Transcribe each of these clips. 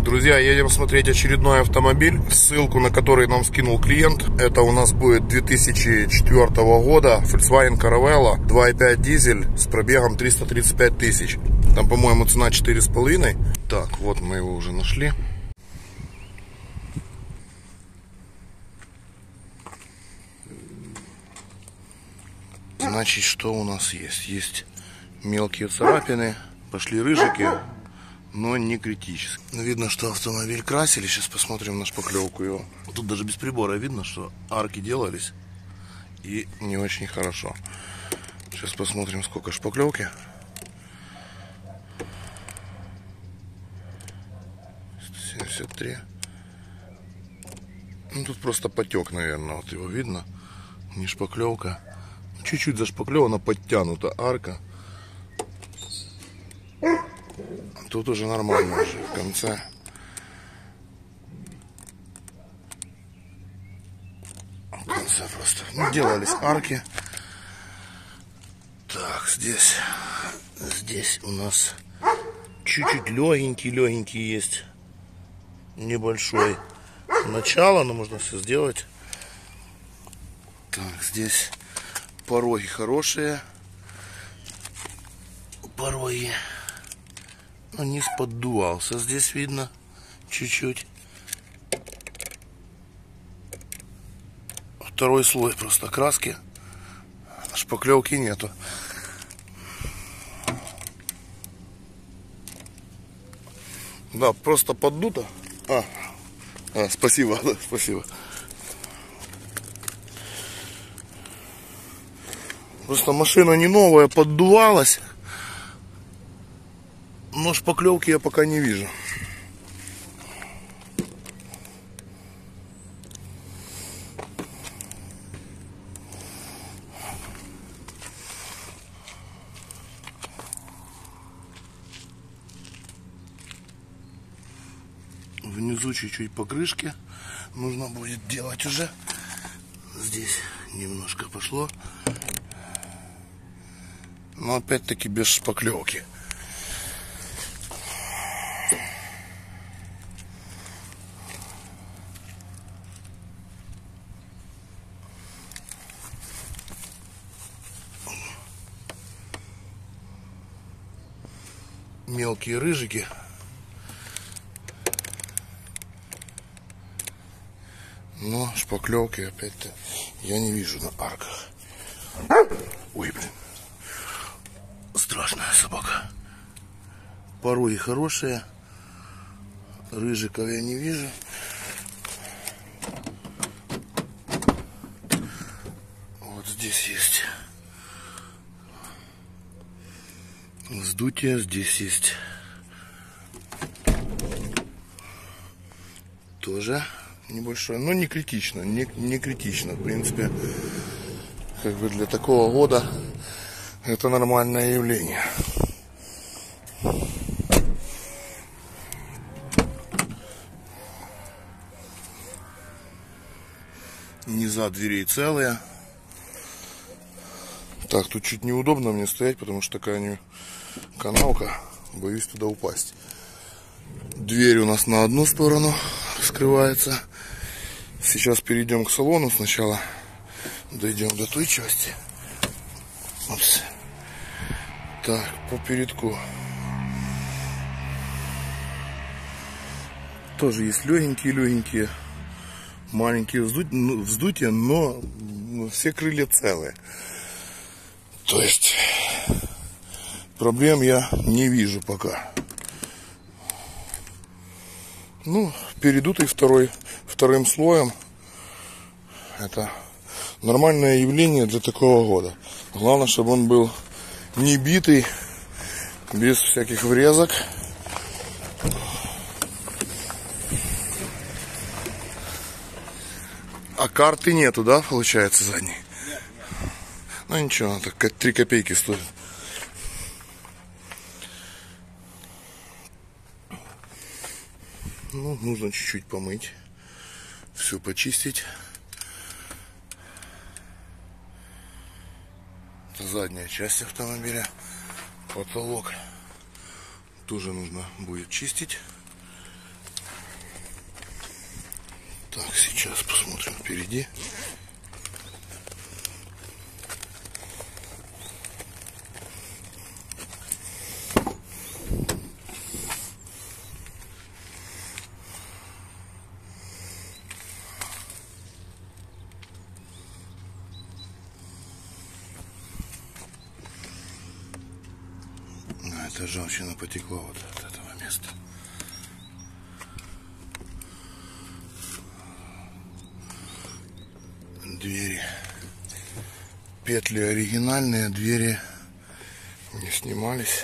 Друзья, едем смотреть очередной автомобиль, ссылку на который нам скинул клиент. Это у нас будет 2004 года Volkswagen Caravella 2.5 дизель с пробегом 335 тысяч. Там, по-моему, цена 4,5. Так, вот мы его уже нашли. Значит, что у нас есть? Есть мелкие царапины, пошли рыжики, но не критически. Видно, что автомобиль красили. Сейчас посмотрим на шпаклевку его. Тут даже без прибора видно, что арки делались и не очень хорошо. Сейчас посмотрим, сколько шпаклевки. 173. Ну, тут просто потек, наверное. Вот его видно. Не шпаклевка. Чуть-чуть зашпаклевана, подтянута арка. Тут уже нормально, уже в конце. В конце просто делались арки. Так, здесь у нас чуть-чуть легенький есть. Небольшой. Начало, но можно все сделать. Так, здесь пороги хорошие. Пороги. Но низ поддувался, здесь видно чуть-чуть. Второй слой просто краски. Шпаклевки нету. Да, просто поддуто. Спасибо, да, спасибо. Просто машина не новая, поддувалась. Но шпаклевки я пока не вижу. Внизу чуть-чуть покрышки нужно будет делать уже. Здесь немножко пошло. Но опять-таки без шпаклевки. Мелкие рыжики. Но шпаклевки опять-то я не вижу на арках. Ой, блин. Страшная собака. Пороги хорошие. Рыжиков я не вижу. Вот здесь есть вздутие, здесь есть тоже небольшое, но не критично, не критично. В принципе, как бы для такого года это нормальное явление. Низа дверей целые. Так, тут чуть неудобно мне стоять, потому что такая канавка. Боюсь туда упасть. Дверь у нас на одну сторону раскрывается. Сейчас перейдем к салону. Сначала дойдем до той части. Опс. Так, по передку. Тоже есть легенькие, маленькие вздутия, но все крылья целые. То есть проблем я не вижу пока. Ну, передутый вторым слоем. Это нормальное явление для такого года. Главное, чтобы он был не битый, без всяких врезок. А карты нету, да, получается, задней? Ну ничего, так 3 копейки стоит. Ну, нужно чуть-чуть помыть. Все почистить. Это задняя часть автомобиля. Потолок тоже нужно будет чистить. Так, сейчас посмотрим впереди. Эта ржавчина потекла вот от этого места. Двери. Петли оригинальные, двери не снимались.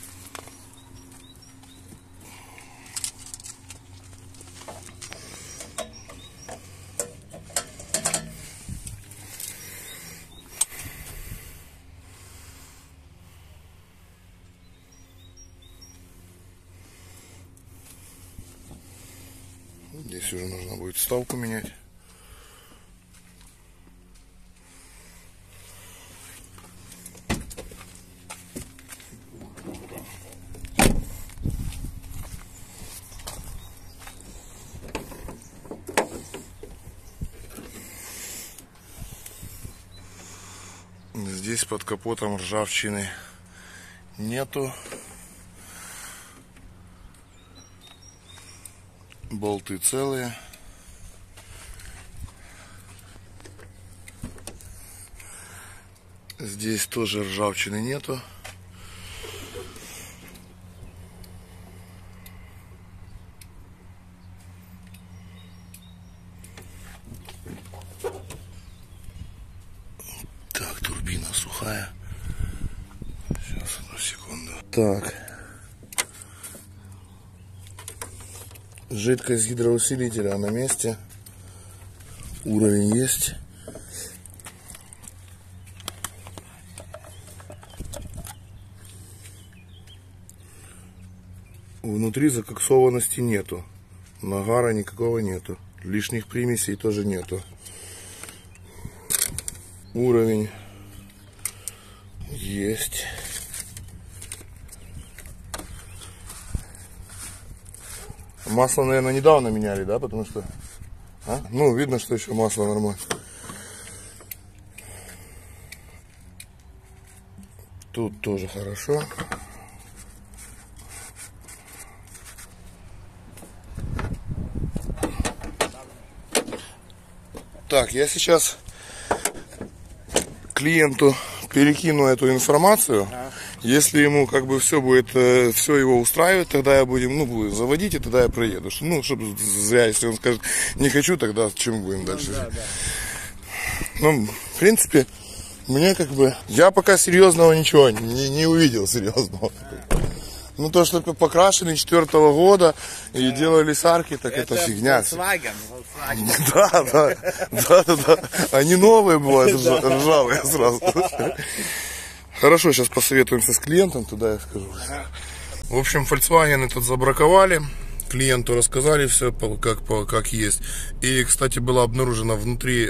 Здесь уже нужно будет вставку менять. Здесь под капотом ржавчины нету. Болты целые. Здесь тоже ржавчины нету. Так, турбина сухая. Сейчас, одну секунду. Так. Жидкость гидроусилителя на месте. Уровень есть. Внутри закоксованности нету. Нагара никакого нету. Лишних примесей тоже нету. Уровень есть. Масло, наверное, недавно меняли, да? Потому что... А? Ну, видно, что еще масло нормально. Тут тоже хорошо. Так, я сейчас клиенту перекину эту информацию. Если ему как бы все будет, все его устраивает, тогда я буду заводить, и тогда я проеду. Ну, чтобы зря, если он скажет, не хочу, тогда чем будем дальше. Ну, в принципе, мне как бы, я пока серьезного ничего не увидел серьезного. Ну, то, что покрашены 4-го года и делались арки, так это фигня. Volkswagen. Да. Они новые бывают, ржавые сразу. Хорошо, сейчас посоветуемся с клиентом, туда я скажу. В общем, Volkswagen этот забраковали. Клиенту рассказали все как есть. И, кстати, была обнаружена внутри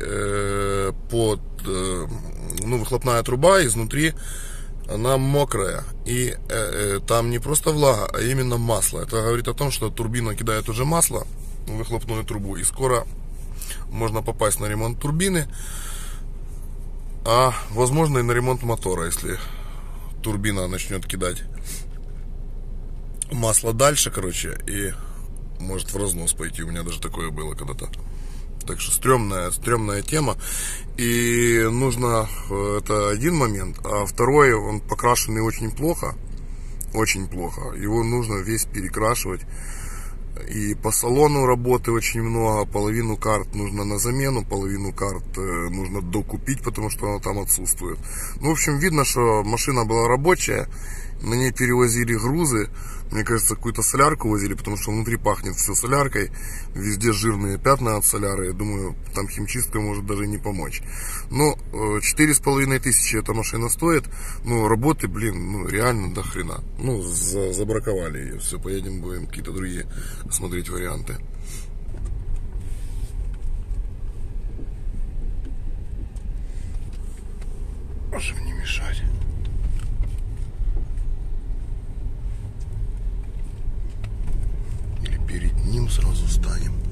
выхлопная труба, изнутри она мокрая. И там не просто влага, а именно масло. Это говорит о том, что турбина кидает уже масло в выхлопную трубу. И скоро можно попасть на ремонт турбины. А возможно и на ремонт мотора, если турбина начнет кидать масло дальше, короче, и может в разнос пойти. У меня даже такое было когда-то. Так что стрёмная тема. И нужно, это один момент, а второй, он покрашенный очень плохо. Очень плохо. Его нужно весь перекрашивать. И по салону работы очень много. Половину карт нужно на замену, половину карт нужно докупить, потому что она там отсутствует. Ну, в общем, видно, что машина была рабочая. На ней перевозили грузы. Мне кажется, какую-то солярку возили, потому что внутри пахнет все соляркой. Везде жирные пятна от соляры. Я думаю, там химчистка может даже не помочь. Но 4500 эта машина стоит. Ну, работы, реально до хрена. Ну, забраковали ее. Все, поедем, будем какие-то другие смотреть варианты. Чтобы не мешать. Перед ним сразу станем.